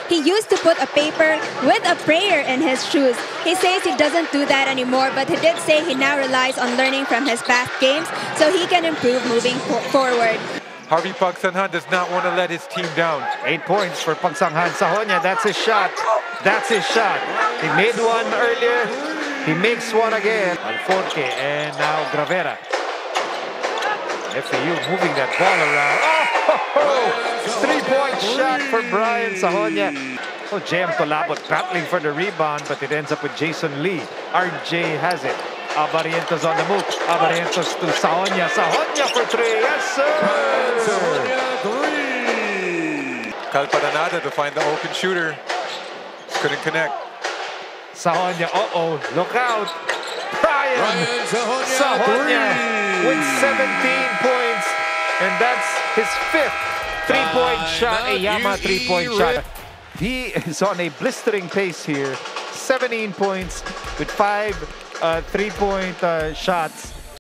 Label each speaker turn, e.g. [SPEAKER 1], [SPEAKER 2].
[SPEAKER 1] He used to put a paper with a prayer in his shoes. He says he doesn't do that anymore, but he did say he now relies on learning from his past games so he can improve moving forward.
[SPEAKER 2] Harvey Pagsanghan does not want to let his team down.
[SPEAKER 3] 8 points for Pagsanghan. Sajonia, that's his shot. That's his shot. He made one earlier. He makes one again. Alforque and now Gravera. FAU moving that ball around. Oh! 3-point shot for Bryan Sajonia. Oh, JM Tolabot battling for the rebound, but it ends up with Jason Lee. RJ has it. Abarientos on the move. Abarientos to Sajonia. Sajonia for 3. Yes, sir!
[SPEAKER 2] Sajonia 3. Calparanada to find the open shooter. Just couldn't connect.
[SPEAKER 3] Sajonia, look out. Bryan Sajonia with 17 points. And that's his 5th 3-point shot. A Yama 3-point shot. He is on a blistering pace here. 17 points with 5 3-point shots.